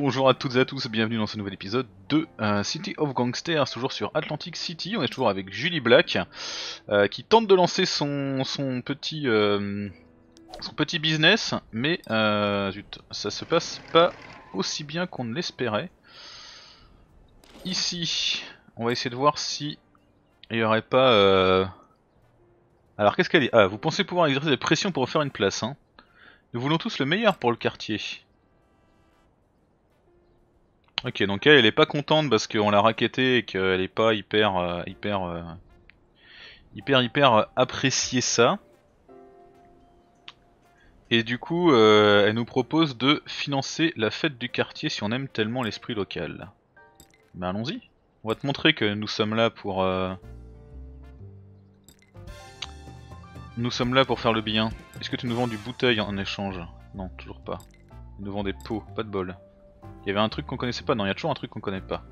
Bonjour à toutes et à tous, bienvenue dans ce nouvel épisode de City of Gangsters, toujours sur Atlantic City. On est toujours avec Julie Black, qui tente de lancer son petit business, mais zut, ça se passe pas aussi bien qu'on ne l'espérait. Ici, on va essayer de voir si il y aurait pas... Alors qu'est-ce qu'elle est? Ah, vous pensez pouvoir exercer des pressions pour faire une place, hein. Nous voulons tous le meilleur pour le quartier. Ok, donc elle est pas contente parce qu'on l'a racketée et qu'elle est pas hyper appréciée ça. Et du coup, elle nous propose de financer la fête du quartier si on aime tellement l'esprit local. Ben allons-y. On va te montrer que nous sommes là pour faire le bien. Est-ce que tu nous vends du bouteille en échange? Non, toujours pas. Tu nous vends des pots, pas de bol. Il y avait un truc qu'on connaissait pas? Non, il y a toujours un truc qu'on connaît pas.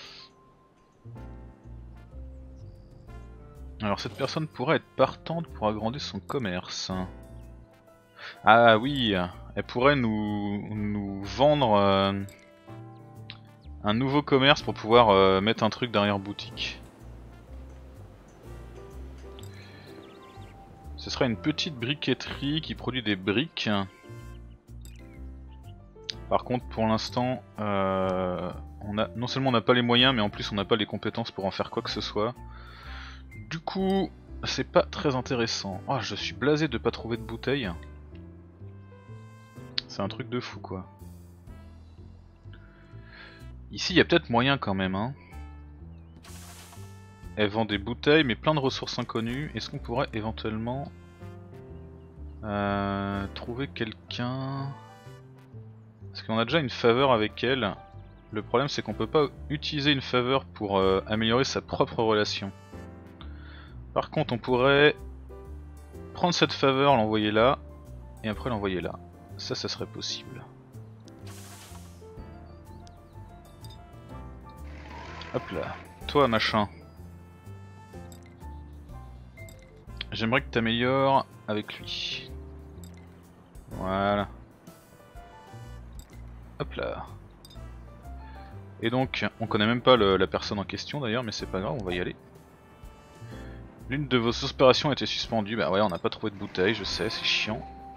Alors cette personne pourrait être partante pour agrandir son commerce. Ah oui, elle pourrait nous vendre un nouveau commerce pour pouvoir mettre un truc derrière boutique. Ce sera une petite briqueterie qui produit des briques. Par contre pour l'instant, non seulement on n'a pas les moyens, mais en plus on n'a pas les compétences pour en faire quoi que ce soit. Du coup, c'est pas très intéressant. Oh, je suis blasé de pas trouver de bouteilles. C'est un truc de fou quoi. Ici il y a peut-être moyen quand même, hein. Elle vend des bouteilles mais plein de ressources inconnues. Est-ce qu'on pourrait éventuellement trouver quelqu'un? Parce qu'on a déjà une faveur avec elle. Le problème c'est qu'on peut pas utiliser une faveur pour améliorer sa propre relation. Par contre on pourrait prendre cette faveur, l'envoyer là, et après l'envoyer là. Ça serait possible. Hop là. Toi machin. J'aimerais que tu améliores avec lui. Voilà. Hop là. Et donc, on connaît même pas la personne en question d'ailleurs, mais c'est pas grave, on va y aller. L'une de vos opérations a été suspendue. Bah ouais, on n'a pas trouvé de bouteille, je sais, c'est chiant.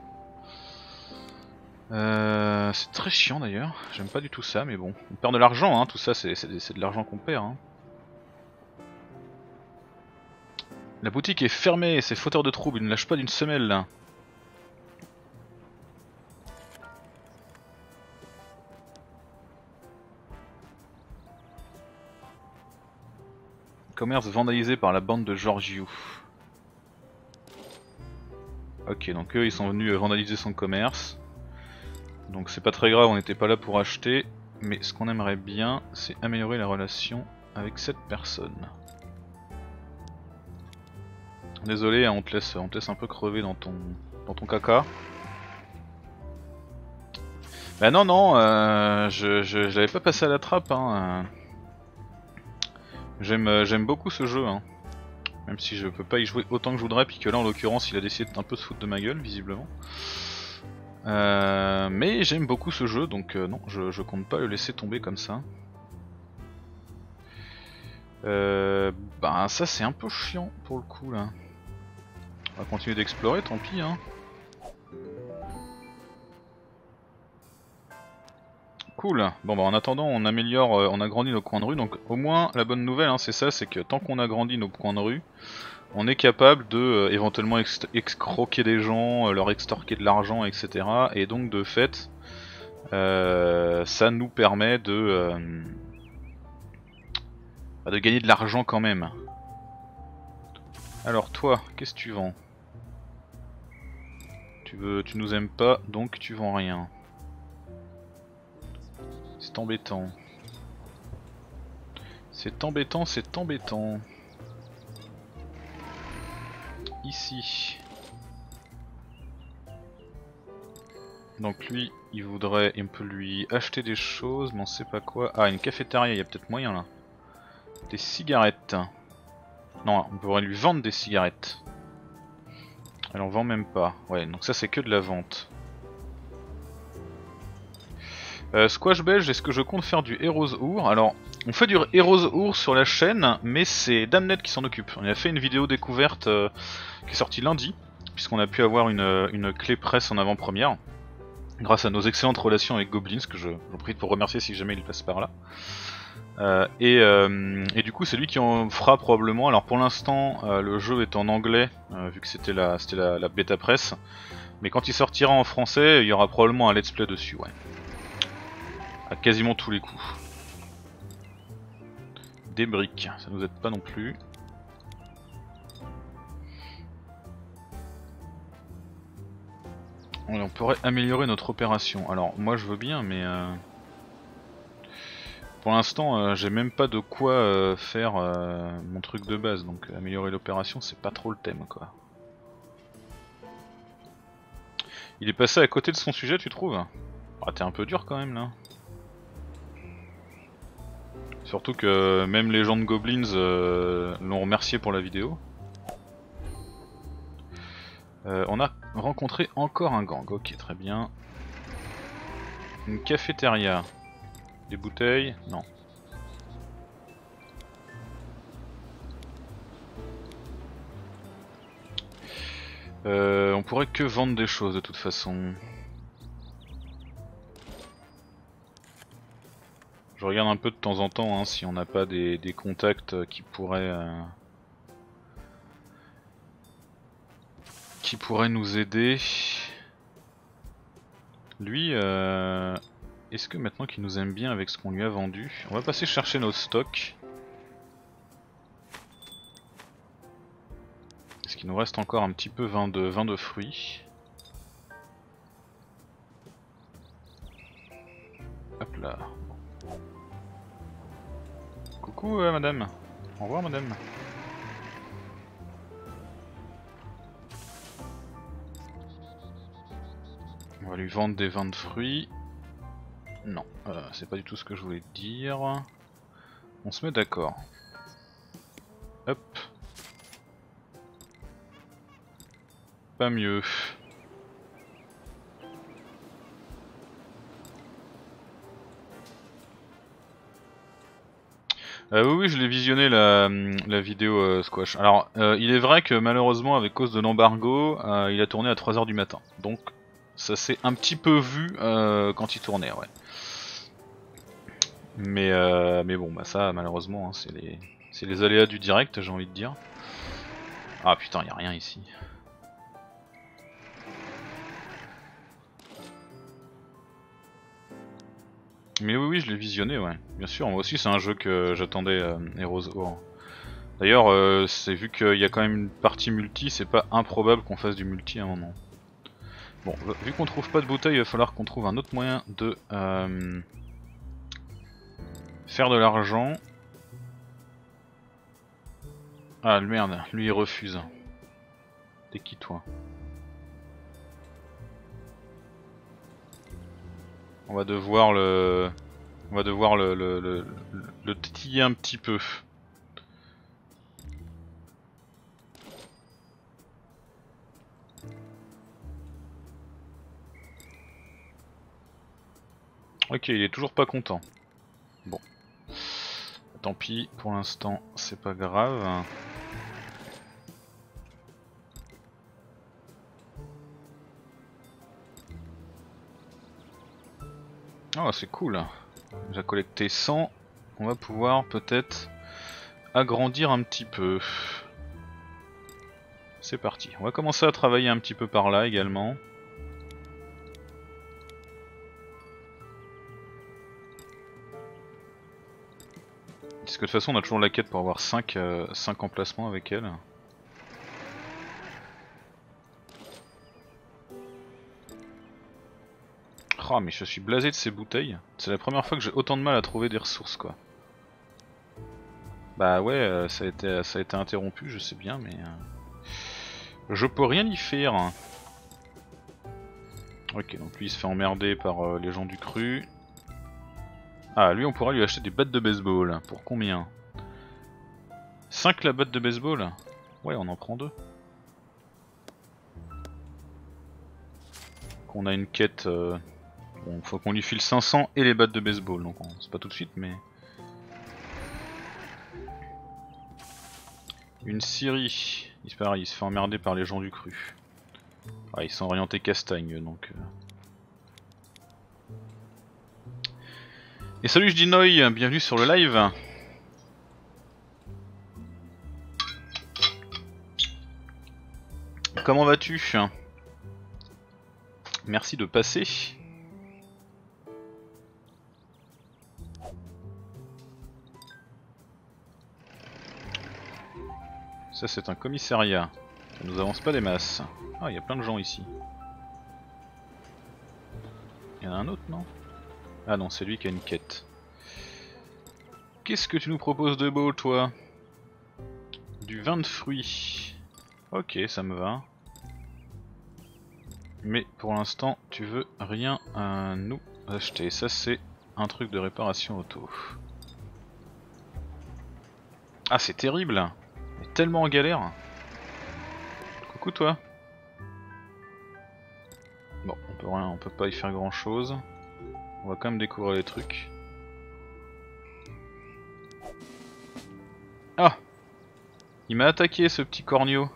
C'est très chiant d'ailleurs, j'aime pas du tout ça, mais bon. On perd de l'argent, hein, tout ça, c'est de l'argent qu'on perd. Hein. La boutique est fermée, c'est fauteur de trouble, il ne lâche pas d'une semelle là. Commerce vandalisé par la bande de Giorgio. Ok, donc eux ils sont venus vandaliser son commerce. Donc c'est pas très grave, on n'était pas là pour acheter. Mais ce qu'on aimerait bien, c'est améliorer la relation avec cette personne. Désolé, hein, on te laisse un peu crever dans ton caca. Bah non, non, je l'avais pas passé à la trappe. Hein. J'aime beaucoup ce jeu. Hein. Même si je peux pas y jouer autant que je voudrais, puis que là en l'occurrence il a décidé de un peu se foutre de ma gueule, visiblement. Mais j'aime beaucoup ce jeu, donc non, je compte pas le laisser tomber comme ça. Ben ça c'est un peu chiant pour le coup là. On va continuer d'explorer, tant pis hein. Cool. Bon bah en attendant on améliore, on agrandit nos coins de rue, donc au moins la bonne nouvelle hein, c'est ça, c'est que tant qu'on agrandit nos coins de rue, on est capable de éventuellement escroquer des gens, leur extorquer de l'argent, etc. Et donc de fait, ça nous permet de gagner de l'argent quand même. Alors toi, qu'est-ce que tu vends? Tu nous aimes pas, donc tu vends rien. C'est embêtant. C'est embêtant, c'est embêtant. Ici. Donc lui, il voudrait, on peut lui acheter des choses, mais on sait pas quoi. Ah, une cafétéria, il y a peut-être moyen là. Des cigarettes. Non, on pourrait lui vendre des cigarettes. Elle en vend même pas. Ouais, donc ça c'est que de la vente. Squash Belge, est-ce que je compte faire du Heroes Our? Alors, on fait du Heroes Our sur la chaîne, mais c'est Damnet qui s'en occupe. On a fait une vidéo découverte qui est sortie lundi, puisqu'on a pu avoir une clé presse en avant-première, grâce à nos excellentes relations avec Goblins, que j'en profite pour remercier si jamais il passe par là. Et du coup c'est lui qui en fera probablement. Alors pour l'instant le jeu est en anglais vu que c'était la bêta presse, mais quand il sortira en français il y aura probablement un let's play dessus, ouais. À quasiment tous les coups. Des briques, ça nous aide pas non plus. On pourrait améliorer notre opération. Alors moi je veux bien, mais pour l'instant j'ai même pas de quoi faire mon truc de base, donc améliorer l'opération c'est pas trop le thème quoi. Il est passé à côté de son sujet, tu trouves? Ah, t'es un peu dur quand même là. Surtout que même les gens de Goblins l'ont remercié pour la vidéo. On a rencontré encore un gang, ok très bien. Une cafétéria. Des bouteilles? Non. On pourrait que vendre des choses de toute façon. Je regarde un peu de temps en temps hein, si on n'a pas des contacts qui pourraient nous aider. Lui, est-ce que maintenant qu'il nous aime bien avec ce qu'on lui a vendu, on va passer chercher nos stocks. Est-ce qu'il nous reste encore un petit peu vin de fruits? Hop là. Coucou madame. Au revoir madame. On va lui vendre des vins de fruits. Non, c'est pas du tout ce que je voulais dire. On se met d'accord. Hop. Pas mieux. Oui, je l'ai visionné la vidéo Squash. Alors, il est vrai que malheureusement, avec cause de l'embargo, il a tourné à 3 h du matin. Donc, ça s'est un petit peu vu quand il tournait, ouais. Mais bon, bah ça, malheureusement, hein, c'est les aléas du direct, j'ai envie de dire. Ah putain, y a rien ici. Mais oui, je l'ai visionné, ouais. Bien sûr, moi aussi c'est un jeu que j'attendais, Heroes War. D'ailleurs, c'est vu qu'il y a quand même une partie multi, c'est pas improbable qu'on fasse du multi à un moment. Bon, vu qu'on trouve pas de bouteille, il va falloir qu'on trouve un autre moyen de faire de l'argent. Ah merde, lui il refuse. T'es qui toi? On va devoir le titiller un petit peu. Ok, il est toujours pas content. Bon. Tant pis, pour l'instant, c'est pas grave. Oh, c'est cool. J'ai collecté 100. On va pouvoir peut-être agrandir un petit peu. C'est parti. On va commencer à travailler un petit peu par là également. Parce que de toute façon on a toujours la quête pour avoir 5 emplacements avec elle. Oh mais je suis blasé de ces bouteilles. C'est la première fois que j'ai autant de mal à trouver des ressources quoi. Bah ouais, ça a été interrompu, je sais bien, mais je peux rien y faire. Ok, donc lui il se fait emmerder par les gens du cru. Ah, lui on pourra lui acheter des battes de baseball. Pour combien? 5 la batte de baseball? Ouais, on en prend 2. Qu'on a une quête Bon, faut qu'on lui file 500 et les battes de baseball, donc c'est pas tout de suite, mais... Une scierie. Pareil, il se fait emmerder par les gens du cru. Ah, ils sont orientés castagne, donc... Et salut, je dis Noy, bienvenue sur le live. Comment vas-tu? Merci de passer. Ça c'est un commissariat. Ça nous avance pas des masses. Ah, il y a plein de gens ici. Il y en a un autre, non? Ah non, c'est lui qui a une quête. Qu'est-ce que tu nous proposes de beau, toi? Du vin de fruits. Ok, ça me va. Mais pour l'instant, tu veux rien nous acheter. Ça, c'est un truc de réparation auto. Ah, c'est terrible! On est tellement en galère. Coucou, toi. Bon, on peut rien, on peut pas y faire grand chose. On va quand même découvrir les trucs. Ah! Il m'a attaqué, ce petit corneau.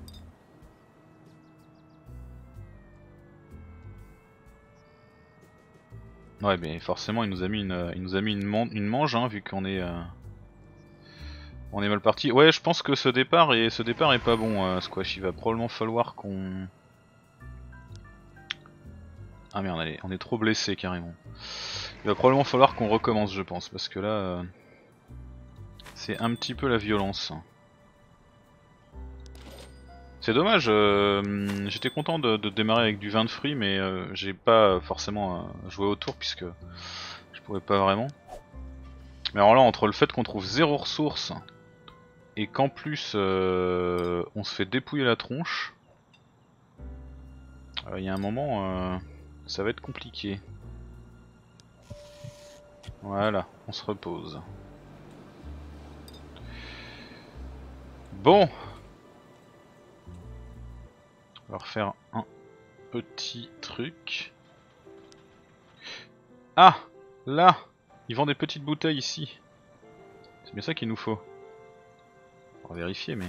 Ouais, mais forcément il nous a mis une mange, hein, vu qu'on est on est mal parti. Ouais, je pense que ce départ est pas bon, Squash. Il va probablement falloir qu'on... Ah merde, allez, on est trop blessé carrément. Il va probablement falloir qu'on recommence, je pense, parce que là c'est un petit peu la violence. C'est dommage, j'étais content de démarrer avec du vin de fruits, mais j'ai pas forcément joué autour puisque je pouvais pas vraiment. Mais alors là, entre le fait qu'on trouve zéro ressource et qu'en plus on se fait dépouiller la tronche, il y a un moment, ça va être compliqué. Voilà, on se repose. Bon, on va refaire un petit truc. Ah, là, ils vendent des petites bouteilles ici. C'est bien ça qu'il nous faut. On va vérifier, mais...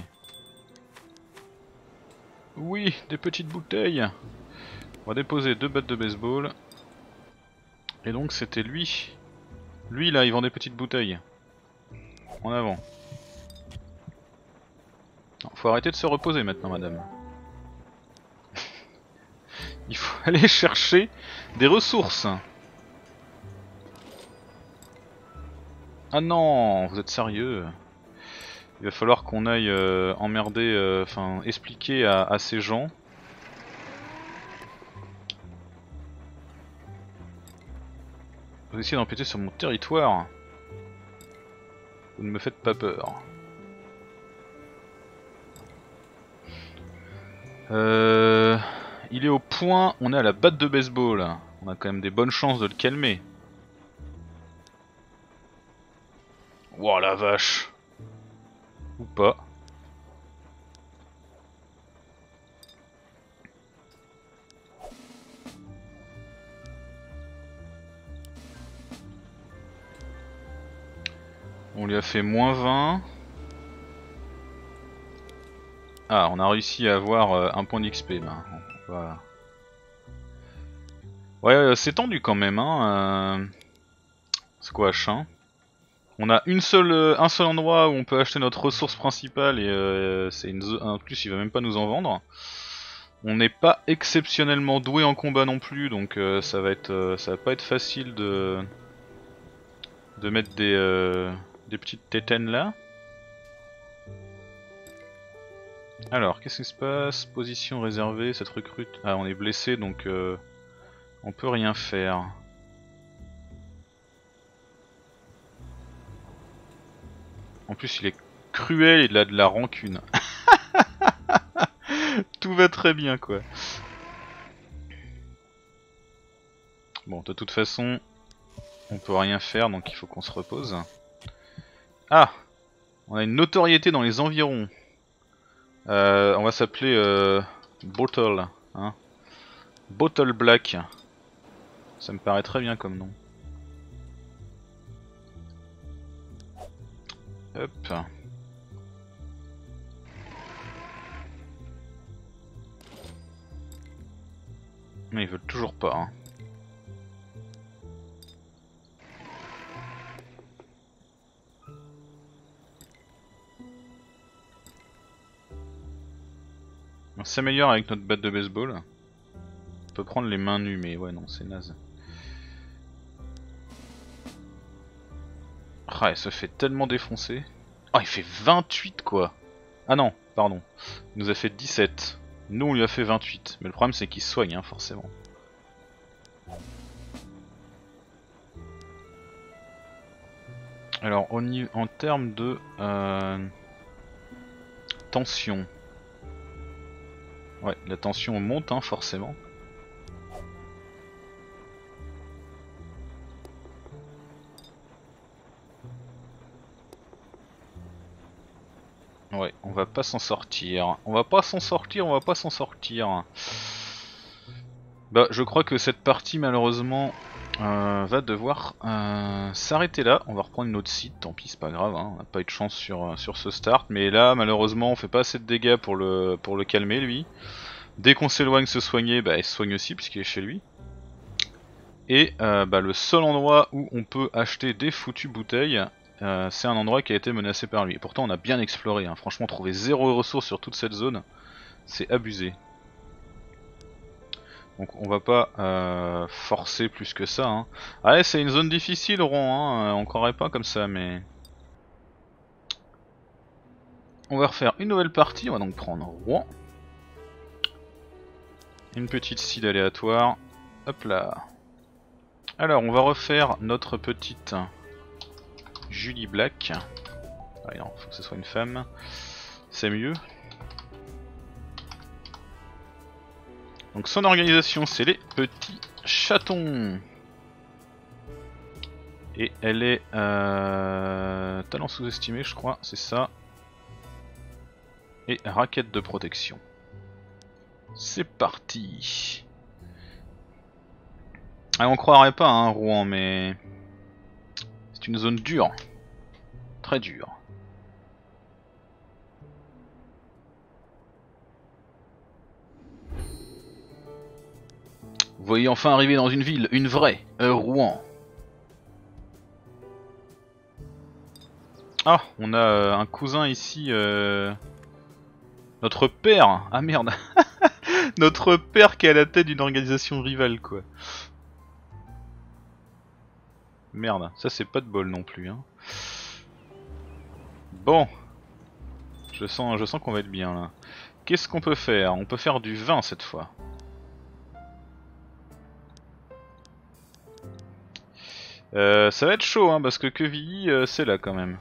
Oui, des petites bouteilles. On va déposer 2 battes de baseball. Et donc c'était lui. Lui là, il vend des petites bouteilles. En avant. Non, faut arrêter de se reposer maintenant, madame. Il faut aller chercher des ressources. Ah non, vous êtes sérieux? Il va falloir qu'on aille emmerder, enfin expliquer à ces gens. Vous essayez d'empiéter sur mon territoire. Vous ne me faites pas peur. Il est au point, on est à la batte de baseball. On a quand même des bonnes chances de le calmer. Ouah la vache. Ou pas. On lui a fait -20. Ah, on a réussi à avoir un point d'XP là. Voilà. Ouais, c'est tendu quand même, hein. Squash, hein. On a un seul endroit où on peut acheter notre ressource principale et c'est une zone. En plus, il va même pas nous en vendre. On n'est pas exceptionnellement doué en combat non plus, donc ça va pas être facile de mettre des petites tétaines là. Alors, qu'est-ce qui se passe? Position réservée, cette recrute. Ah, on est blessé donc on peut rien faire. En plus, il est cruel et il a de la rancune. Tout va très bien, quoi. Bon, de toute façon, on peut rien faire, donc il faut qu'on se repose. Ah, on a une notoriété dans les environs. On va s'appeler Bottle, hein. Bottle Black. Ça me paraît très bien comme nom. Hop. Mais ils veulent toujours pas. Hein. On s'améliore avec notre batte de baseball. On peut prendre les mains nues, mais ouais, non, c'est naze. Ah, elle se fait tellement défoncer. Oh, il fait 28 quoi. Ah non, pardon. Il nous a fait 17. Nous, on lui a fait 28. Mais le problème, c'est qu'il se soigne, hein, forcément. Alors, en termes de tension. Ouais, la tension monte, hein, forcément. Ouais, on va pas s'en sortir. On va pas s'en sortir, on va pas s'en sortir. Bah, je crois que cette partie, malheureusement, va devoir s'arrêter là. On va reprendre une autre site, tant pis, c'est pas grave, hein. On n'a pas eu de chance sur ce start. Mais là, malheureusement, on fait pas assez de dégâts pour le calmer, lui. Dès qu'on s'éloigne se soigner, bah, il se soigne aussi, puisqu'il est chez lui. Et bah, le seul endroit où on peut acheter des foutues bouteilles, c'est un endroit qui a été menacé par lui. Et pourtant on a bien exploré, hein. Franchement trouver 0 ressources sur toute cette zone, c'est abusé. Donc on va pas forcer plus que ça. Hein. Ah ouais, c'est une zone difficile Rouen, hein. On croirait pas comme ça mais... On va refaire une nouvelle partie, on va donc prendre Rouen. Une petite seed aléatoire. Hop là. Alors on va refaire notre petite Julie Black. Ah non, faut que ce soit une femme. C'est mieux. Donc son organisation c'est les petits chatons. Et elle est talent sous-estimé je crois, c'est ça. Et raquette de protection. C'est parti. Ah, on croirait pas hein, Rouen mais... C'est une zone dure. Très dure. Vous voyez enfin arriver dans une ville, une vraie, Rouen. Ah, on a un cousin ici, notre père. Ah merde. Notre père qui est à la tête d'une organisation rivale quoi. Merde, ça c'est pas de bol non plus. Hein. Bon, je sens qu'on va être bien là. Qu'est-ce qu'on peut faire? On peut faire du vin cette fois. Ça va être chaud hein, parce que Quevilly c'est là quand même.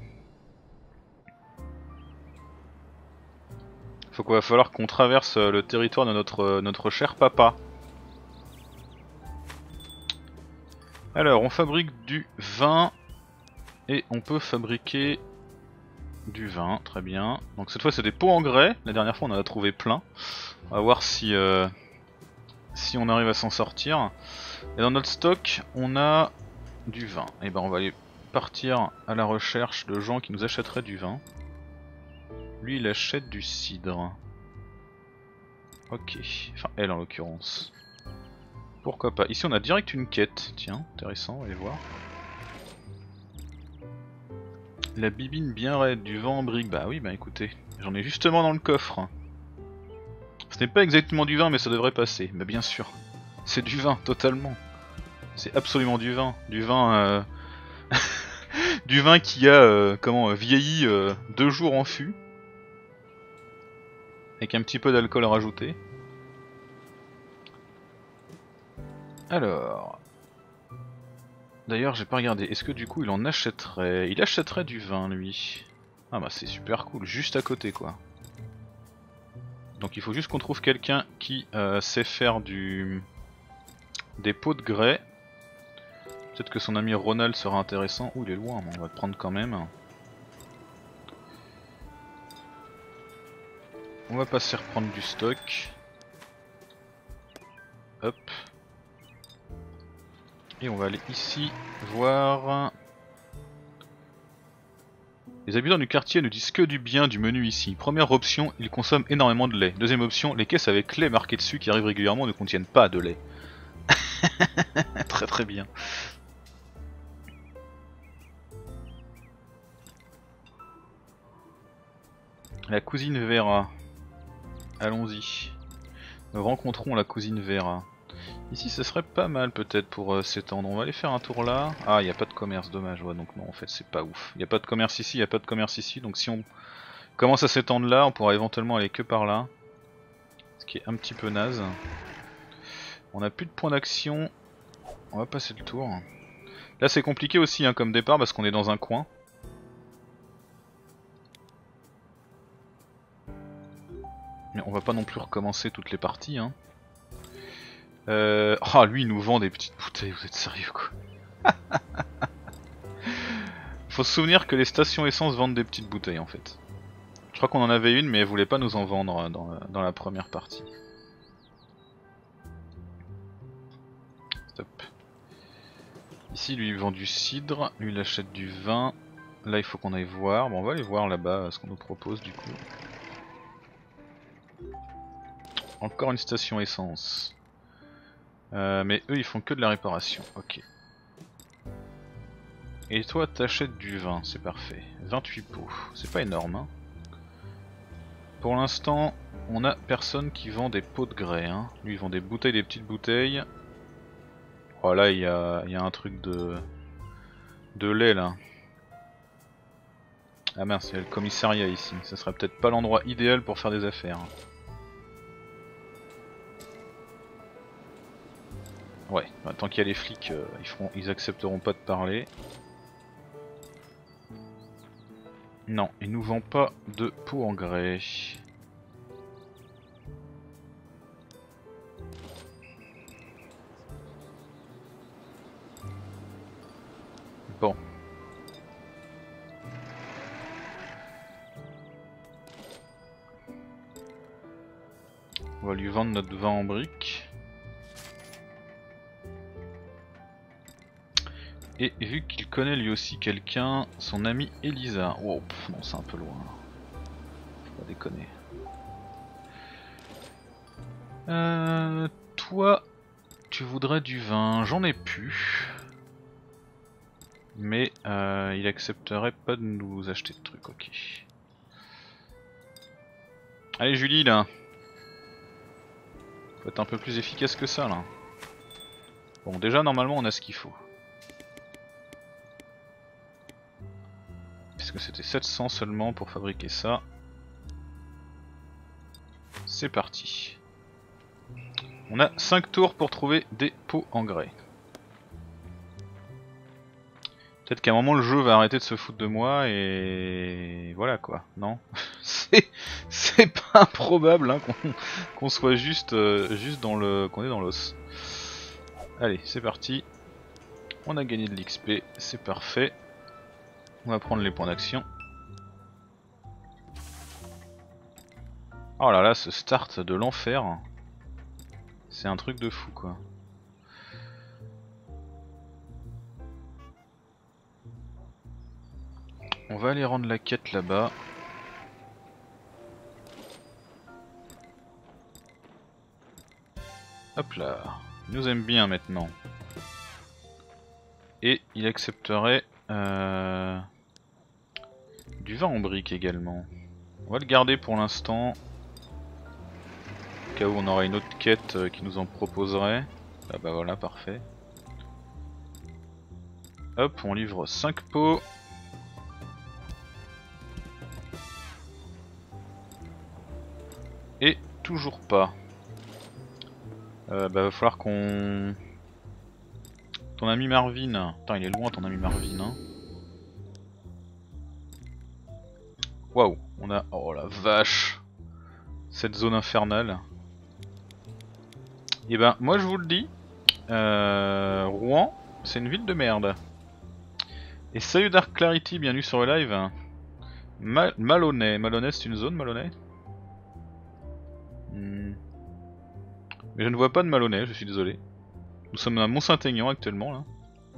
Va falloir qu'on traverse le territoire de notre cher papa. Alors on fabrique du vin et on peut fabriquer du vin, très bien. Donc cette fois c'est des pots en grès, la dernière fois on en a trouvé plein. On va voir si on arrive à s'en sortir. Et dans notre stock on a du vin. Et ben on va aller partir à la recherche de gens qui nous achèteraient du vin. Lui il achète du cidre. Ok, enfin elle en l'occurrence. Pourquoi pas. Ici on a direct une quête, tiens, intéressant, on va aller voir. La bibine bien raide, du vent en brique, bah oui bah écoutez, j'en ai justement dans le coffre. Ce n'est pas exactement du vin mais ça devrait passer, bah bien sûr. C'est du vin, totalement. C'est absolument du vin. Du vin du vin qui a vieilli 2 jours en fût. Avec un petit peu d'alcool rajouté. Alors... D'ailleurs j'ai pas regardé, est-ce que du coup il en achèterait? Il achèterait du vin lui. Ah bah c'est super cool, juste à côté quoi. Donc il faut juste qu'on trouve quelqu'un qui sait faire des pots de grès. Peut-être que son ami Ronald sera intéressant. Ouh il est loin mais on va le prendre quand même. On va passer reprendre du stock. Hop. Et on va aller ici voir... Les habitants du quartier ne disent que du bien du menu ici. Première option, ils consomment énormément de lait. Deuxième option, les caisses avec lait marqué dessus qui arrivent régulièrement ne contiennent pas de lait. Très très bien. La cousine Vera. Allons-y. Nous rencontrons la cousine Vera. Ici ce serait pas mal peut-être pour s'étendre. On va aller faire un tour là. Ah, il n'y a pas de commerce, dommage. Ouais, donc non, en fait c'est pas ouf. Il n'y a pas de commerce ici, il n'y a pas de commerce ici. Donc si on commence à s'étendre là, on pourra éventuellement aller que par là. Ce qui est un petit peu naze. On a plus de points d'action. On va passer le tour. Là c'est compliqué aussi hein, comme départ parce qu'on est dans un coin. Mais on va pas non plus recommencer toutes les parties hein. Ah lui il nous vend des petites bouteilles, vous êtes sérieux quoi. Faut se souvenir que les stations essence vendent des petites bouteilles en fait. Je crois qu'on en avait une mais elle voulait pas nous en vendre dans la première partie. Stop. Ici lui il vend du cidre, lui il achète du vin. Là il faut qu'on aille voir, bon on va aller voir là-bas ce qu'on nous propose du coup. Encore une station essence. Mais eux ils font que de la réparation, ok. Et toi t'achètes du vin, c'est parfait. 28 pots, c'est pas énorme hein. Pour l'instant on a personne qui vend des pots de grès hein. Lui il vend des bouteilles, des petites bouteilles. Oh là il y a un truc de lait là. Ah mince, il y a le commissariat ici, ça serait peut-être pas l'endroit idéal pour faire des affaires. Ouais, bah, tant qu'il y a les flics, ils accepteront pas de parler. Non, ils nous vendent pas de pots en grès. Bon. On va lui vendre notre vin en brique. Et vu qu'il connaît lui aussi quelqu'un, son ami Elisa. Wow, non c'est un peu loin. Faut pas déconner. Toi, tu voudrais du vin, j'en ai plus. Mais il accepterait pas de nous acheter de trucs, ok. Allez Julie là. Faut être un peu plus efficace que ça là. Bon déjà normalement on a ce qu'il faut. Puisque c'était 700 seulement pour fabriquer ça. C'est parti. On a 5 tours pour trouver des pots en grès. Peut-être qu'à un moment le jeu va arrêter de se foutre de moi et voilà quoi, non? C'est pas improbable hein, qu'on soit juste dans le qu'on est dans l'os. Allez, c'est parti. On a gagné de l'XP, c'est parfait. On va prendre les points d'action. Oh là là, ce start de l'enfer. C'est un truc de fou quoi. On va aller rendre la quête là-bas. Hop là, il nous aime bien maintenant. Et il accepterait du vin en brique également. On va le garder pour l'instant. Au cas où on aura une autre quête qui nous en proposerait. Ah bah voilà, parfait. Hop, on livre 5 pots. Et toujours pas. Bah va falloir qu'on... Ton ami Marvin. Putain il est loin ton ami Marvin hein. Waouh, on a... Oh la vache. Cette zone infernale. Et ben moi je vous le dis. Rouen, c'est une ville de merde. Et salut Dark Clarity, bienvenue sur le live. Malonnais, Malonnais c'est une zone Malonnais Mais je ne vois pas de Malonnais, je suis désolé. Nous sommes à Mont-Saint-Aignan actuellement là.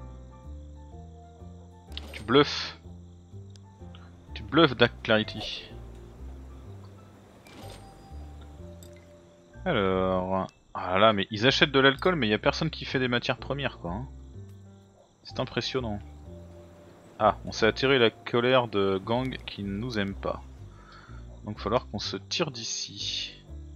Tu bluffes. Tu bluffes Dark Clarity. Alors... Ah là, mais ils achètent de l'alcool, mais il y a personne qui fait des matières premières quoi. Hein. C'est impressionnant. Ah, on s'est attiré la colère de gangs qui ne nous aiment pas. Donc il va falloir qu'on se tire d'ici.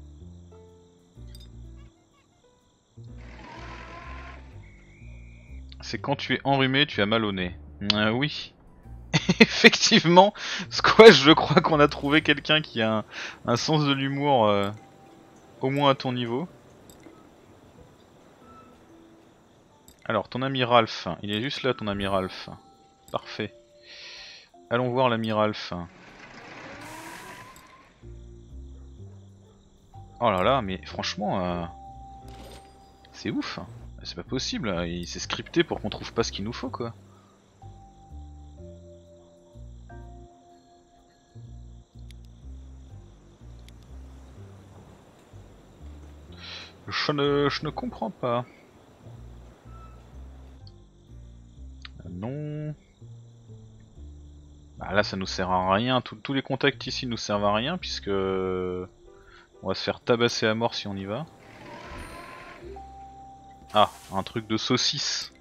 C'est quand tu es enrhumé, tu as mal au nez. Oui. Effectivement, Squash, je crois qu'on a trouvé quelqu'un qui a un sens de l'humour au moins à ton niveau. Alors, ton ami Ralph, il est juste là ton ami Ralph. Parfait. Allons voir l'ami Ralph. Oh là là, mais franchement, c'est ouf. C'est pas possible, il s'est scripté pour qu'on trouve pas ce qu'il nous faut quoi. Je ne comprends pas. Non. Bah là ça nous sert à rien, tous les contacts ici nous servent à rien puisque on va se faire tabasser à mort si on y va. Ah, un truc de saucisse.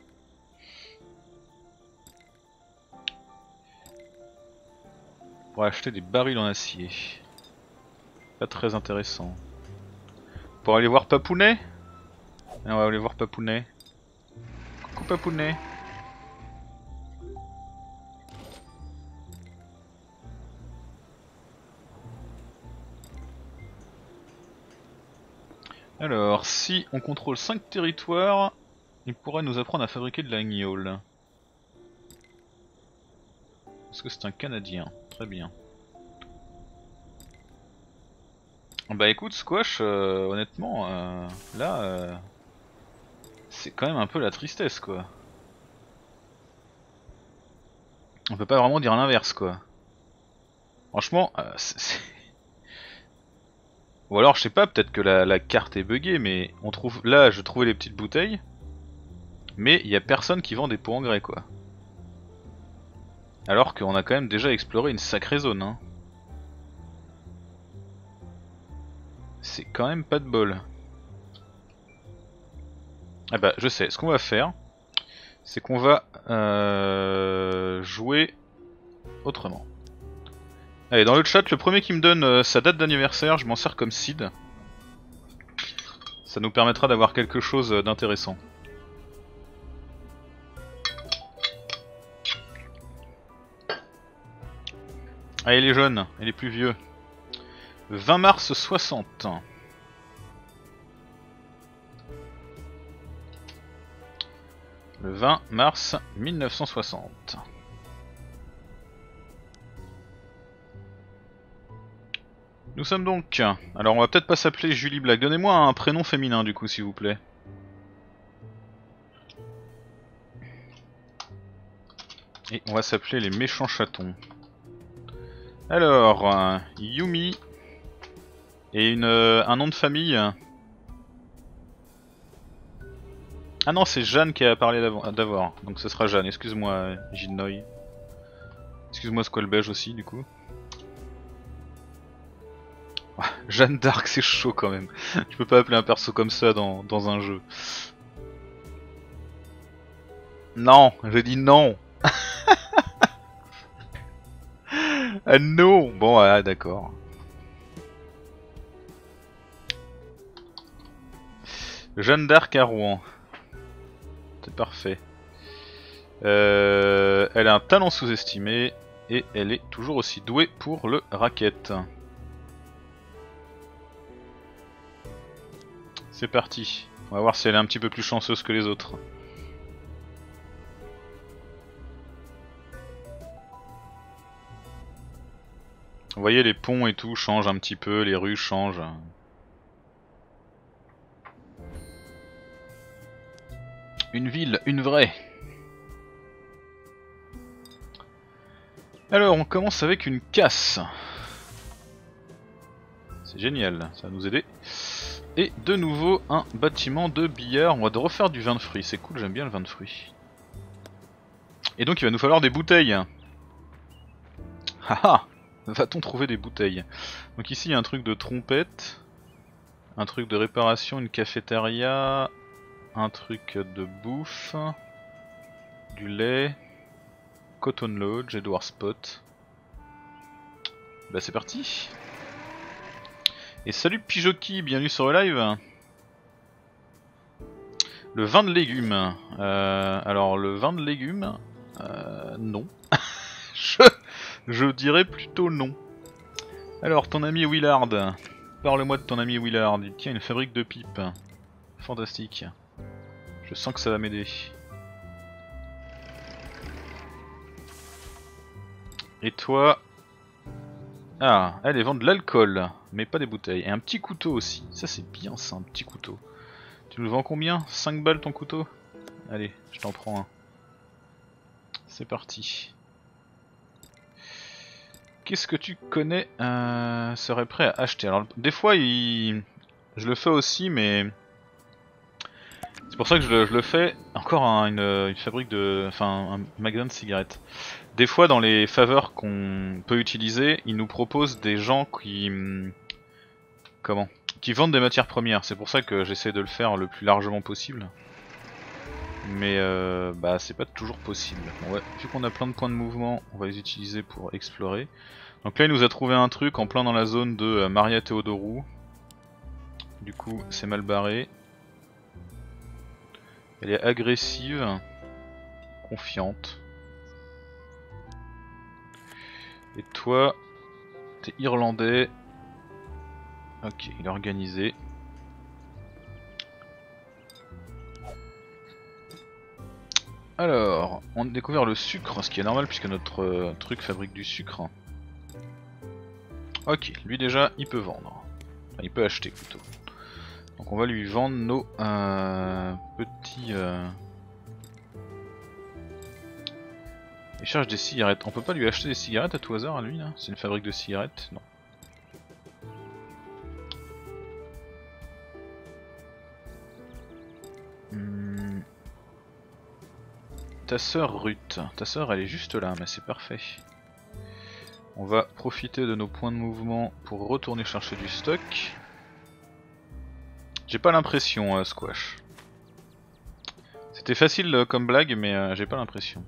Pour acheter des barils en acier. Pas très intéressant. Pour aller voir Papounet. Et on va aller voir Papounet. Coucou Papounet. Alors, si on contrôle 5 territoires, il pourrait nous apprendre à fabriquer de la gnôle. Parce que c'est un Canadien, très bien. Bah écoute Squash, honnêtement, là, c'est quand même un peu la tristesse quoi. On peut pas vraiment dire l'inverse quoi. Franchement, ou alors je sais pas, peut-être que la carte est buggée, mais on trouve là, je trouvais les petites bouteilles, mais il y a personne qui vend des pots en grès quoi. Alors qu'on a quand même déjà exploré une sacrée zone. Hein. C'est quand même pas de bol. Ah bah je sais, ce qu'on va faire, c'est qu'on va jouer autrement. Allez, dans le chat, le premier qui me donne sa date d'anniversaire, je m'en sers comme seed. Ça nous permettra d'avoir quelque chose d'intéressant. Allez les jeunes et les plus vieux. 20 mars 60. Le 20 mars 1960. Nous sommes donc... Alors on va peut-être pas s'appeler Julie Black. Donnez-moi un prénom féminin du coup s'il vous plaît. Et on va s'appeler les méchants chatons. Alors, Yumi. Et un nom de famille. Ah non, c'est Jeanne qui a parlé d'abord. Donc ce sera Jeanne. Excuse-moi, Gilnoy. Excuse-moi, Squalbeige aussi, du coup. Jeanne d'Arc, c'est chaud quand même. Tu peux pas appeler un perso comme ça dans un jeu. Non, je dis non. Ah non. Bon, ah, d'accord. Jeanne d'Arc à Rouen. C'est parfait. Elle a un talent sous-estimé et elle est toujours aussi douée pour le racket. C'est parti. On va voir si elle est un petit peu plus chanceuse que les autres. Vous voyez, les ponts et tout changent un petit peu, les rues changent. Une ville, une vraie. Alors, on commence avec une casse. C'est génial, ça va nous aider. Et de nouveau un bâtiment de billard. On va refaire du vin de fruits, c'est cool, j'aime bien le vin de fruits. Et donc il va nous falloir des bouteilles. Haha, va-t-on trouver des bouteilles? Donc ici il y a un truc de trompette, un truc de réparation, une cafétéria, un truc de bouffe, du lait, Cotton Lodge, Edward Spot. Bah c'est parti. Et salut Pijoki, bienvenue sur le live. Le vin de légumes. Alors le vin de légumes, non. je dirais plutôt non. Alors ton ami Willard, parle-moi de ton ami Willard. Il tient une fabrique de pipes. Fantastique. Je sens que ça va m'aider. Et toi? Ah, elle vend de l'alcool, mais pas des bouteilles. Et un petit couteau aussi. Ça c'est bien ça, un petit couteau. Tu nous le vends combien? 5 balles ton couteau? Allez, je t'en prends un. C'est parti. Qu'est-ce que tu connais serait prêt à acheter? Alors des fois je le fais aussi, mais c'est pour ça que je le fais. Encore une fabrique de... Enfin un magasin de cigarettes. Des fois dans les faveurs qu'on peut utiliser, ils nous proposent des gens qui... Comment? Qui vendent des matières premières. C'est pour ça que j'essaie de le faire le plus largement possible. Mais bah c'est pas toujours possible. Bon, ouais, vu qu'on a plein de points de mouvement, on va les utiliser pour explorer. Donc là il nous a trouvé un truc en plein dans la zone de Maria Theodorou. Du coup c'est mal barré. Elle est agressive, confiante. Et toi, t'es irlandais. Ok, il est organisé. Alors, on a découvert le sucre, ce qui est normal puisque notre truc fabrique du sucre. Ok, lui déjà, il peut vendre. Enfin, il peut acheter plutôt. Donc on va lui vendre nos petits... Il cherche des cigarettes. On peut pas lui acheter des cigarettes à tout hasard à lui là? C'est une fabrique de cigarettes? Non. Ta sœur Ruth. Ta sœur elle est juste là, mais c'est parfait. On va profiter de nos points de mouvement pour retourner chercher du stock. J'ai pas l'impression, Squash. C'était facile comme blague, mais j'ai pas l'impression.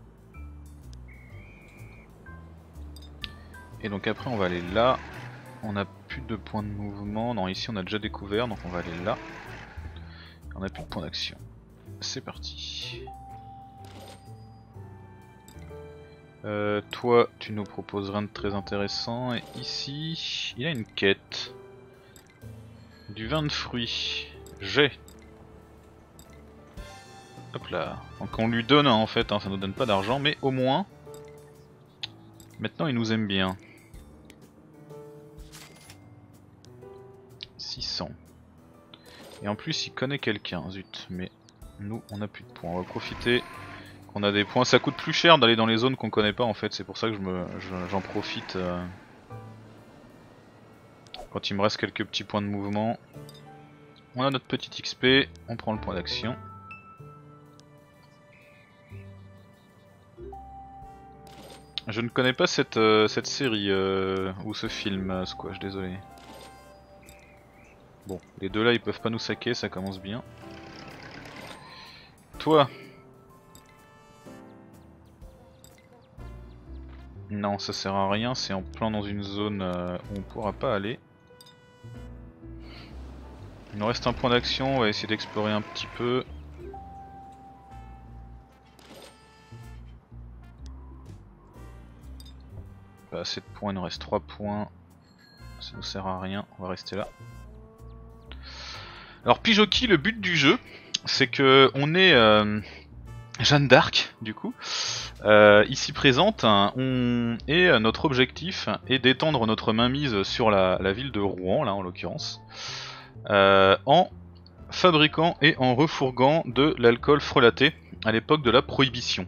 Et donc après on va aller là. On a plus de points de mouvement. Non, ici on a déjà découvert, donc on va aller là. On a plus de points d'action. C'est parti. Toi, tu nous proposes rien de très intéressant. Et ici, il a une quête. Du vin de fruits. J'ai. Hop là. Donc on lui donne en fait, hein, ça nous donne pas d'argent, mais au moins, maintenant il nous aime bien. 600. Et en plus il connaît quelqu'un, zut. Mais nous on a plus de points, on va profiter. On a des points, ça coûte plus cher d'aller dans les zones qu'on connaît pas en fait, c'est pour ça que j'en profite quand il me reste quelques petits points de mouvement. On a notre petit XP, on prend le point d'action. Je ne connais pas cette série ou ce film, Squash, désolé. Bon, les deux là ils peuvent pas nous saquer, ça commence bien. Toi. Non, ça sert à rien, c'est en plein dans une zone où on pourra pas aller. Il nous reste un point d'action, on va essayer d'explorer un petit peu. Pas assez de points, il nous reste 3 points. Ça nous sert à rien, on va rester là. Alors Pijoki, le but du jeu, c'est que on est Jeanne d'Arc, du coup, ici présente, et notre objectif est d'étendre notre mainmise sur la ville de Rouen, là en l'occurrence, en fabriquant et en refourguant de l'alcool frelaté à l'époque de la prohibition.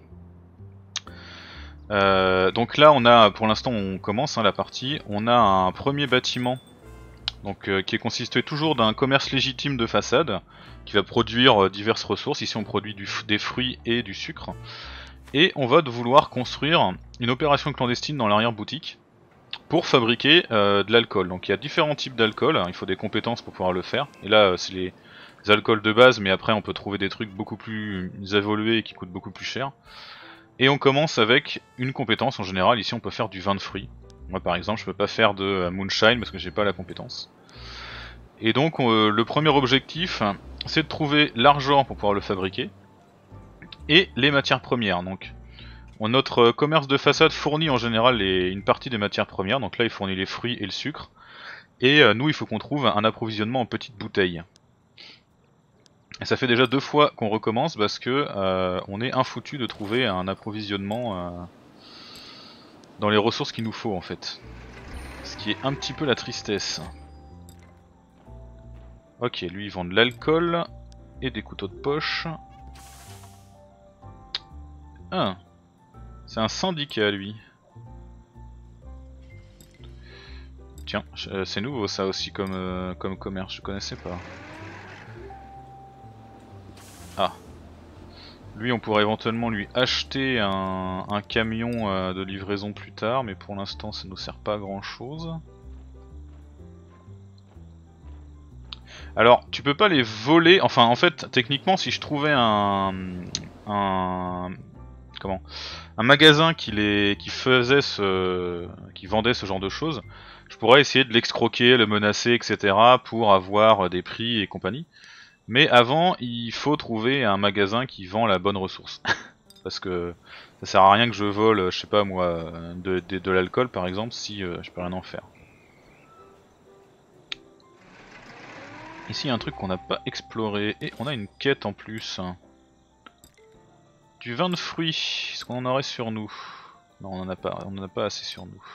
Donc là on a, pour l'instant on commence la partie, on a un premier bâtiment Donc qui est constitué toujours d'un commerce légitime de façade, qui va produire diverses ressources. Ici on produit des fruits et du sucre. Et on va vouloir construire une opération clandestine dans l'arrière-boutique pour fabriquer de l'alcool. Donc il y a différents types d'alcool, il faut des compétences pour pouvoir le faire. Et là c'est les alcools de base, mais après on peut trouver des trucs beaucoup plus évolués et qui coûtent beaucoup plus cher. Et on commence avec une compétence en général. Ici on peut faire du vin de fruits. Moi par exemple je peux pas faire de moonshine parce que j'ai pas la compétence. Et donc le premier objectif c'est de trouver l'argent pour pouvoir le fabriquer et les matières premières. Donc notre commerce de façade fournit en général une partie des matières premières, donc là il fournit les fruits et le sucre. Et nous il faut qu'on trouve un approvisionnement en petites bouteilles. Et ça fait déjà 2 fois qu'on recommence parce que on est infoutu de trouver un approvisionnement dans les ressources qu'il nous faut en fait. Ce qui est un petit peu la tristesse. Ok, lui il vend de l'alcool et des couteaux de poche. Ah, c'est un syndicat lui. Tiens, c'est nouveau ça aussi comme commerce, je connaissais pas. Ah. Lui on pourrait éventuellement lui acheter un camion de livraison plus tard, mais pour l'instant ça nous sert pas à grand chose. Alors tu peux pas les voler, enfin en fait techniquement si je trouvais un comment un magasin qui qui vendait ce genre de choses, je pourrais essayer de l'excroquer, le menacer, etc. pour avoir des prix et compagnie. Mais avant, il faut trouver un magasin qui vend la bonne ressource. Parce que ça sert à rien que je vole, je sais pas moi, de l'alcool par exemple, si je peux rien en faire. Ici il y a un truc qu'on n'a pas exploré, et on a une quête en plus. Du vin de fruits, est-ce qu'on en aurait sur nous? Non, on en a pas assez sur nous.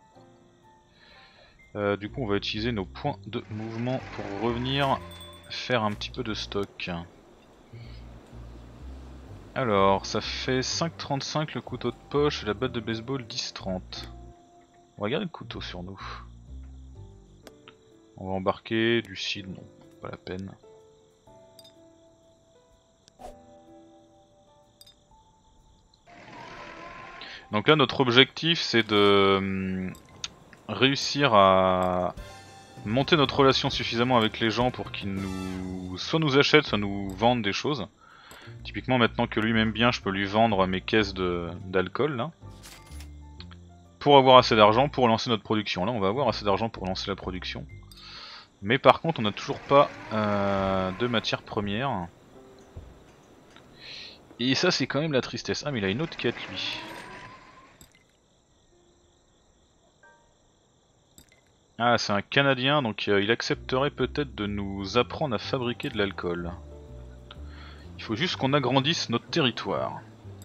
Du coup on va utiliser nos points de mouvement pour revenir faire un petit peu de stock. Alors ça fait 5,35 le couteau de poche et la batte de baseball 10,30. On va garder le couteau sur nous. On va embarquer du cidre, non, pas la peine. Donc là notre objectif c'est de réussir à monter notre relation suffisamment avec les gens pour qu'ils soit nous achètent, soit nous vendent des choses. Typiquement maintenant que lui m'aime bien, je peux lui vendre mes caisses d'alcool là. Pour avoir assez d'argent pour lancer notre production. Là on va avoir assez d'argent pour lancer la production. Mais par contre on n'a toujours pas de matières premières. Et ça c'est quand même la tristesse. Ah mais il a une autre quête lui. Ah c'est un Canadien donc il accepterait peut-être de nous apprendre à fabriquer de l'alcool. Il faut juste qu'on agrandisse notre territoire.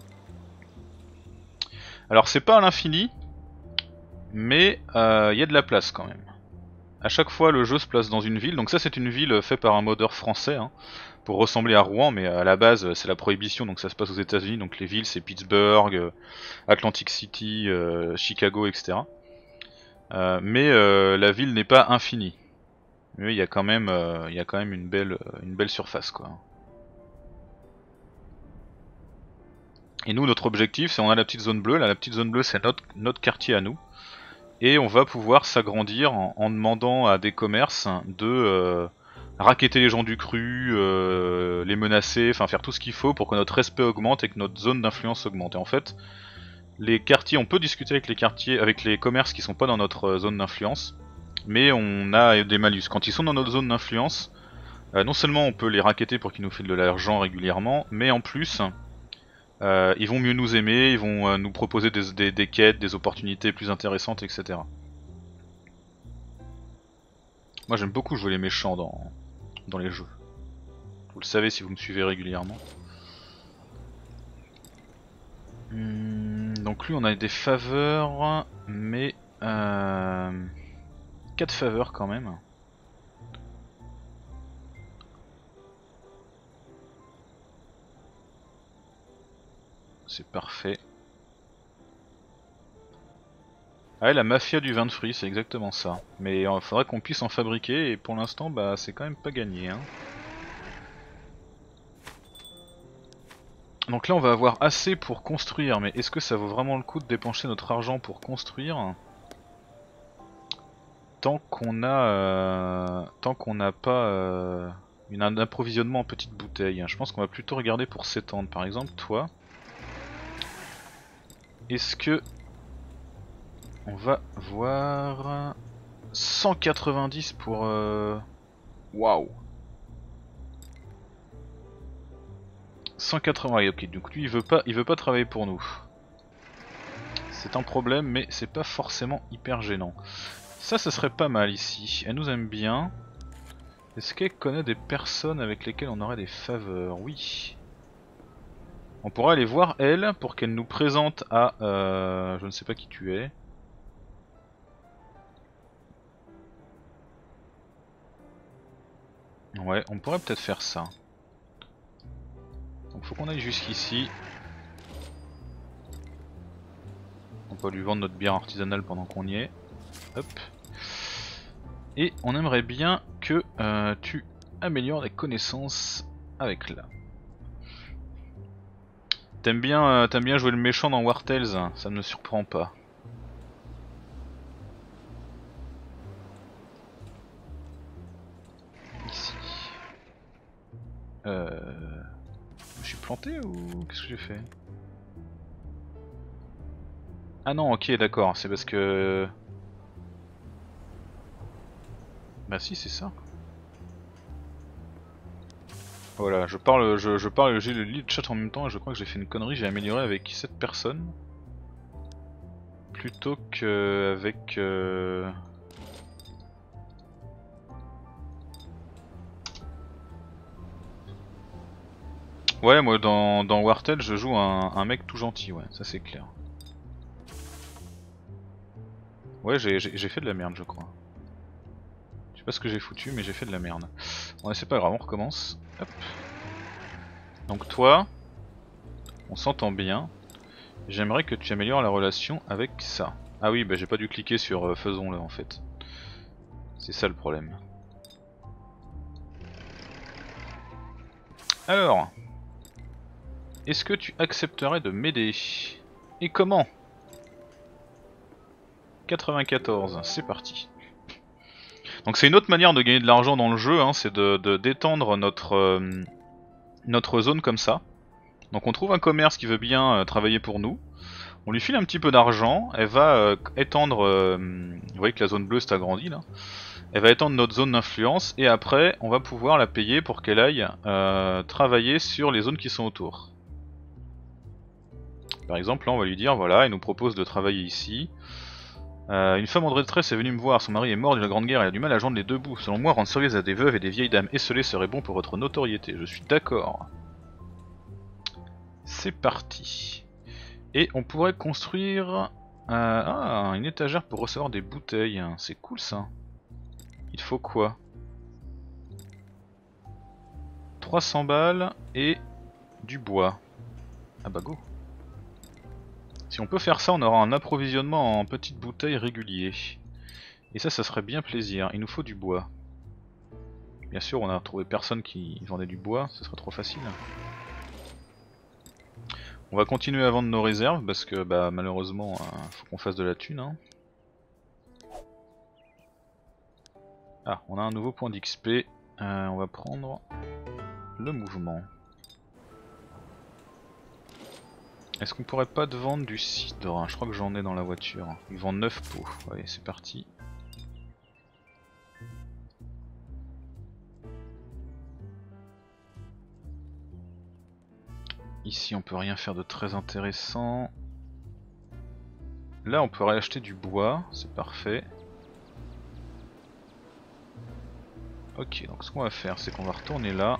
Alors c'est pas à l'infini, mais il y a de la place quand même. À chaque fois le jeu se place dans une ville, donc ça c'est une ville faite par un modeur français, hein, pour ressembler à Rouen, mais à la base c'est la prohibition, donc ça se passe aux États-Unis, donc les villes c'est Pittsburgh, Atlantic City, Chicago, etc. Mais la ville n'est pas infinie. Mais il y a quand même une belle surface quoi. Et nous notre objectif c'est on a la petite zone bleue, là la petite zone bleue c'est notre quartier à nous. Et on va pouvoir s'agrandir en demandant à des commerces de racketter les gens du cru, les menacer, enfin faire tout ce qu'il faut pour que notre respect augmente et que notre zone d'influence augmente. Et en fait, les quartiers, on peut discuter avec les quartiers, avec les commerces qui sont pas dans notre zone d'influence, mais on a des malus. Quand ils sont dans notre zone d'influence, non seulement on peut les racketter pour qu'ils nous filent de l'argent régulièrement, mais en plus, ils vont mieux nous aimer, ils vont nous proposer des quêtes, des opportunités plus intéressantes, etc. Moi j'aime beaucoup jouer les méchants dans les jeux. Vous le savez si vous me suivez régulièrement. Donc lui on a des faveurs, mais 4 faveurs quand même. C'est parfait. Ah, la mafia du vin de fruits, c'est exactement ça. Mais il faudrait qu'on puisse en fabriquer et pour l'instant, bah, c'est quand même pas gagné. Hein. Donc là, on va avoir assez pour construire, mais est-ce que ça vaut vraiment le coup de dépenser notre argent pour construire tant qu'on n'a pas un approvisionnement en petites bouteilles? Je pense qu'on va plutôt regarder pour s'étendre. Par exemple, toi, est-ce que on va voir 190 pour waouh. 180, ouais, ok, donc lui il veut pas travailler pour nous. C'est un problème, mais c'est pas forcément hyper gênant. Ça serait pas mal ici, elle nous aime bien. Est-ce qu'elle connaît des personnes avec lesquelles on aurait des faveurs? Oui. On pourra aller voir elle pour qu'elle nous présente à... je ne sais pas qui tu es. Ouais, on pourrait peut-être faire ça. Donc faut qu'on aille jusqu'ici. On peut lui vendre notre bière artisanale pendant qu'on y est. Hop. Et on aimerait bien que tu améliores les connaissances avec là. T'aimes bien jouer le méchant dans War Tales, ça ne me surprend pas. Ici. Je suis planté ou qu'est-ce que j'ai fait? Ah non, ok, d'accord, c'est parce que... Bah si, c'est ça. Voilà, je parle, j'ai le lead chat en même temps et je crois que j'ai fait une connerie, j'ai amélioré avec cette personne. Plutôt qu'avec... Ouais, moi dans Wartel je joue un mec tout gentil, ouais, ça c'est clair. Ouais, j'ai fait de la merde je crois. Je sais pas ce que j'ai foutu mais j'ai fait de la merde. Bon, c'est pas grave, on recommence. Hop. Donc toi, on s'entend bien. J'aimerais que tu améliores la relation avec ça. Ah oui, bah j'ai pas dû cliquer sur faisons-le en fait. C'est ça le problème. Alors, est-ce que tu accepterais de m'aider? Et comment? 94, c'est parti. Donc c'est une autre manière de gagner de l'argent dans le jeu, hein, c'est d'étendre notre zone comme ça. Donc on trouve un commerce qui veut bien travailler pour nous. On lui file un petit peu d'argent, elle va étendre... vous voyez que la zone bleue s'est agrandie là. Elle va étendre notre zone d'influence et après on va pouvoir la payer pour qu'elle aille travailler sur les zones qui sont autour. Par exemple là on va lui dire voilà, elle nous propose de travailler ici. Une femme en détresse est venue me voir, son mari est mort d'une grande guerre, elle a du mal à joindre les deux bouts. Selon moi, rendre service à des veuves et des vieilles dames esselées serait bon pour votre notoriété. Je suis d'accord. C'est parti. Et on pourrait construire une étagère pour recevoir des bouteilles. C'est cool ça. Il faut quoi? 300 balles et du bois. Ah bah go. Si on peut faire ça, on aura un approvisionnement en petites bouteilles régulier. Et ça serait bien plaisir. Il nous faut du bois. Bien sûr, on a trouvé personne qui vendait du bois, ce serait trop facile. On va continuer à vendre nos réserves parce que bah malheureusement faut qu'on fasse de la thune. Hein. Ah, on a un nouveau point d'XP. On va prendre le mouvement. Est-ce qu'on pourrait pas te vendre du cidre? Je crois que j'en ai dans la voiture. Ils vendent 9 pots. Allez, c'est parti. Ici on peut rien faire de très intéressant. Là on pourrait acheter du bois, c'est parfait. Ok, donc ce qu'on va faire c'est qu'on va retourner là.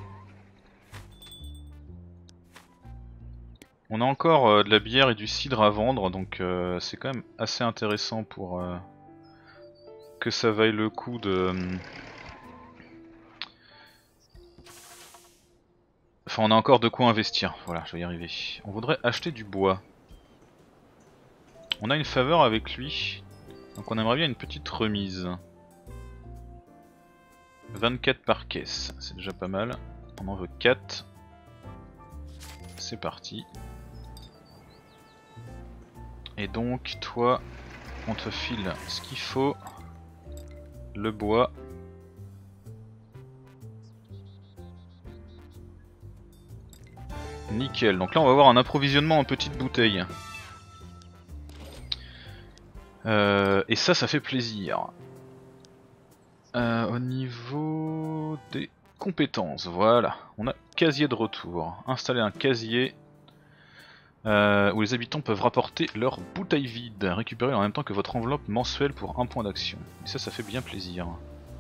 On a encore de la bière et du cidre à vendre, donc c'est quand même assez intéressant pour que ça vaille le coup de... Enfin on a encore de quoi investir, voilà je vais y arriver. On voudrait acheter du bois. On a une faveur avec lui. Donc on aimerait bien une petite remise. 24 par caisse, c'est déjà pas mal. On en veut 4. C'est parti. Et donc toi, on te file ce qu'il faut. Le bois. Nickel, donc là on va avoir un approvisionnement en petites bouteilles. Et ça fait plaisir. Au niveau des compétences, voilà, on a casier de retour. Installer un casier où les habitants peuvent rapporter leurs bouteilles vides, récupérer en même temps que votre enveloppe mensuelle pour un point d'action. Et ça fait bien plaisir.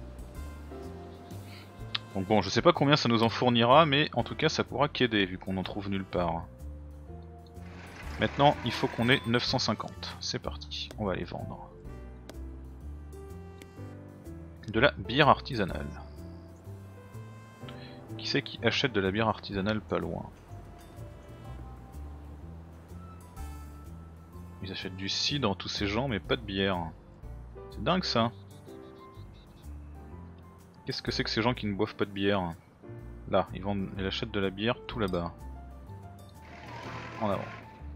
Donc bon, je sais pas combien ça nous en fournira, mais en tout cas ça pourra qu'aider vu qu'on en trouve nulle part. Maintenant, il faut qu'on ait 950. C'est parti, on va les vendre. De la bière artisanale. Qui c'est qui achète de la bière artisanale pas loin? Ils achètent du cidre, tous ces gens, mais pas de bière. C'est dingue ça. Qu'est-ce que c'est que ces gens qui ne boivent pas de bière? Là, ils achètent de la bière tout là-bas. En avant.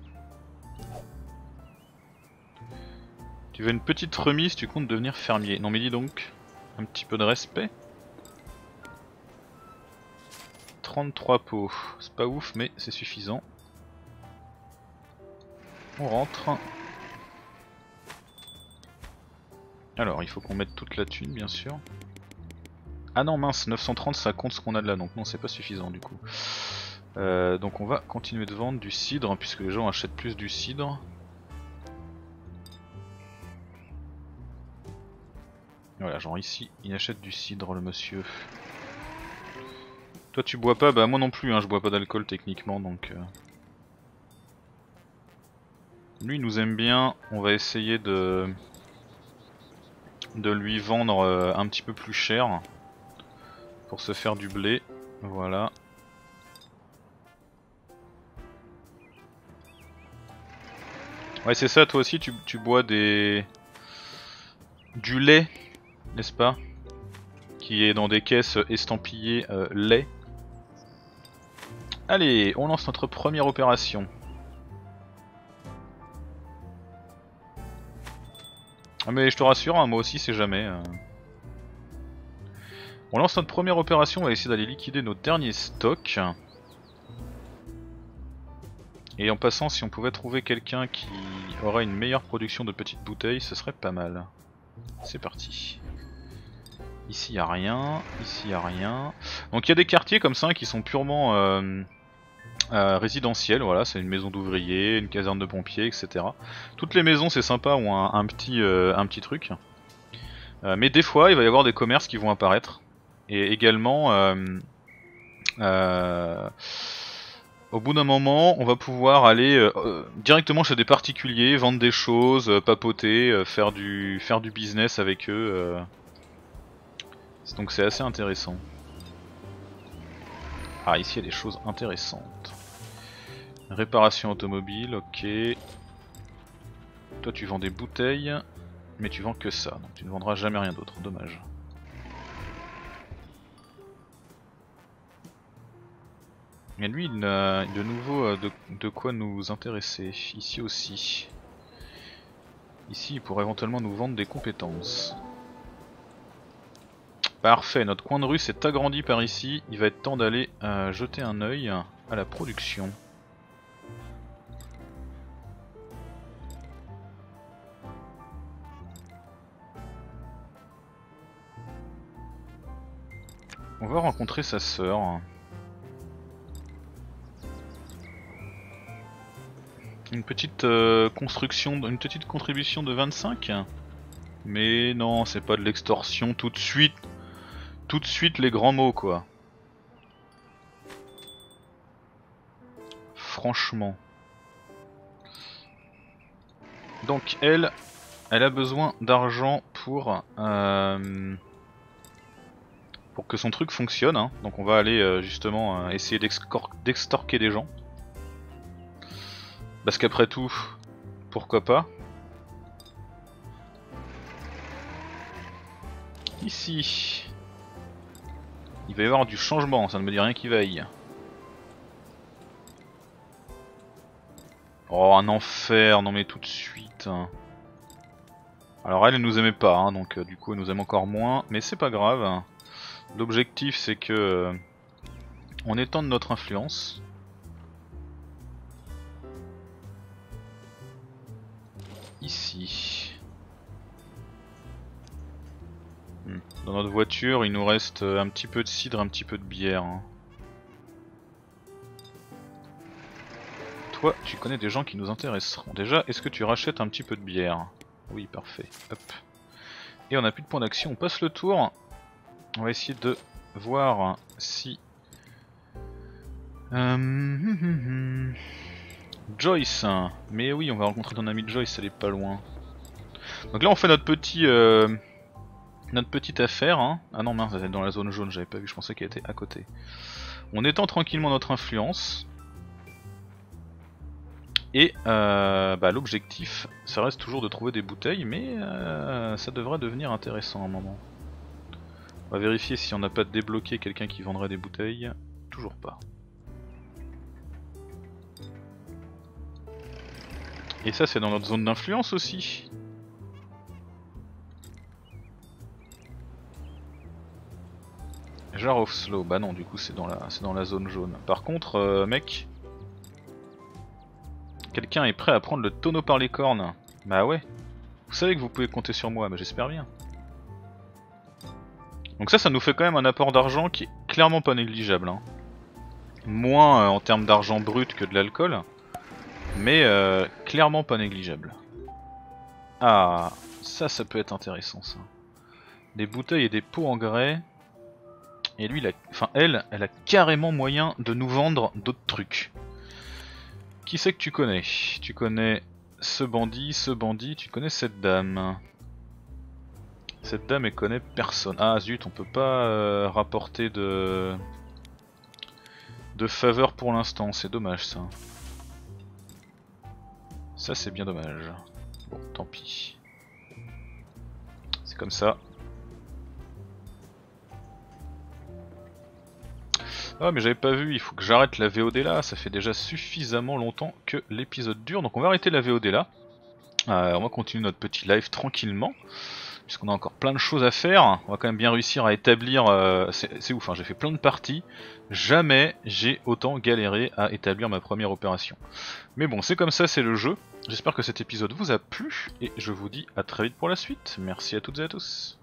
Tu veux une petite remise, tu comptes devenir fermier. Non mais dis donc, un petit peu de respect. 33 pots, c'est pas ouf mais c'est suffisant. On rentre. Alors il faut qu'on mette toute la thune bien sûr. Ah non mince, 930 ça compte ce qu'on a de là, donc non c'est pas suffisant du coup. Donc on va continuer de vendre du cidre puisque les gens achètent plus du cidre. Voilà, genre ici il achète du cidre le monsieur. Toi tu bois pas, bah moi non plus hein, je bois pas d'alcool techniquement donc... Lui il nous aime bien, on va essayer de lui vendre un petit peu plus cher pour se faire du blé, voilà. Ouais c'est ça, toi aussi tu bois du lait, n'est-ce pas? Qui est dans des caisses estampillées lait. Allez, on lance notre première opération. Ah mais je te rassure, hein, moi aussi c'est jamais. On lance notre première opération, on va essayer d'aller liquider nos derniers stocks. Et en passant, si on pouvait trouver quelqu'un qui aurait une meilleure production de petites bouteilles, ce serait pas mal. C'est parti. Ici y a rien, ici y a rien. Donc il y a des quartiers comme ça qui sont purement résidentiels, voilà, c'est une maison d'ouvriers, une caserne de pompiers, etc. Toutes les maisons c'est sympa, ont un petit truc. Mais des fois il va y avoir des commerces qui vont apparaître. Et également, au bout d'un moment, on va pouvoir aller directement chez des particuliers, vendre des choses, papoter, faire du business avec eux. Donc c'est assez intéressant. Ah, ici il y a des choses intéressantes. Réparation automobile, ok. Toi tu vends des bouteilles, mais tu vends que ça, donc tu ne vendras jamais rien d'autre, dommage. Mais lui il a de nouveau de quoi nous intéresser, ici aussi. Ici il pourrait éventuellement nous vendre des compétences. Parfait, notre coin de rue s'est agrandi par ici, il va être temps d'aller jeter un œil à la production. On va rencontrer sa sœur. Une petite construction, une petite contribution de 25. Mais non, c'est pas de l'extorsion tout de suite. Tout de suite les grands mots quoi. Franchement. Donc elle a besoin d'argent pour que son truc fonctionne. Hein. Donc on va aller justement essayer d'extorquer des gens. Parce qu'après tout, pourquoi pas. Ici. Il va y avoir du changement, ça ne me dit rien qui vaille. Oh un enfer, non mais tout de suite. Alors elle nous aimait pas, hein, donc du coup elle nous aime encore moins, mais c'est pas grave. L'objectif c'est que on étende notre influence. Ici. Dans notre voiture il nous reste un petit peu de cidre, un petit peu de bière. Hein. Toi, tu connais des gens qui nous intéresseront. Déjà, est-ce que tu rachètes un petit peu de bière? Oui, parfait. Hop. Et on a plus de points d'action, on passe le tour. On va essayer de voir si... Joyce. Mais oui, on va rencontrer ton ami Joyce, elle est pas loin. Donc là on fait notre petite affaire. Hein. Ah non mince, elle est dans la zone jaune, j'avais pas vu, je pensais qu'elle était à côté. On étend tranquillement notre influence. Et l'objectif, ça reste toujours de trouver des bouteilles, mais ça devrait devenir intéressant à un moment. On va vérifier si on n'a pas débloqué quelqu'un qui vendrait des bouteilles. Toujours pas. Et ça c'est dans notre zone d'influence aussi. Jar of Slow, bah non du coup c'est dans la zone jaune. Par contre mec, quelqu'un est prêt à prendre le tonneau par les cornes. Bah ouais. Vous savez que vous pouvez compter sur moi, mais j'espère bien. Donc ça nous fait quand même un apport d'argent qui est clairement pas négligeable. Hein. Moins en termes d'argent brut que de l'alcool, mais clairement pas négligeable. Ah, ça peut être intéressant ça. Des bouteilles et des pots en grès. Et lui, elle a carrément moyen de nous vendre d'autres trucs. Qui c'est que tu connais? Tu connais ce bandit, tu connais cette dame. Cette dame elle connaît personne. Ah zut, on peut pas rapporter de faveur pour l'instant, c'est dommage ça. Ça c'est bien dommage. Bon, tant pis. C'est comme ça. Ah mais j'avais pas vu, il faut que j'arrête la VOD là, ça fait déjà suffisamment longtemps que l'épisode dure, donc on va arrêter la VOD là. On va continuer notre petit live tranquillement, puisqu'on a encore plein de choses à faire. On va quand même bien réussir à établir, c'est ouf, hein, j'ai fait plein de parties, jamais j'ai autant galéré à établir ma première opération. Mais bon, c'est comme ça, c'est le jeu. J'espère que cet épisode vous a plu, et je vous dis à très vite pour la suite. Merci à toutes et à tous.